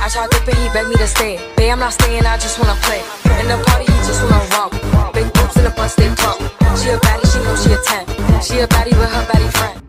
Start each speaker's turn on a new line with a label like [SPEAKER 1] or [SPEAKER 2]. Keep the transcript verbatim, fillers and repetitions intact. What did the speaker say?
[SPEAKER 1] I tried dipping, he begged me to stay. Babe, I'm not staying, I just wanna play. In the party, he just wanna romp. Big boobs in the bus, they plump. She a baddie, she knows she a ten. She a baddie with her baddie friend.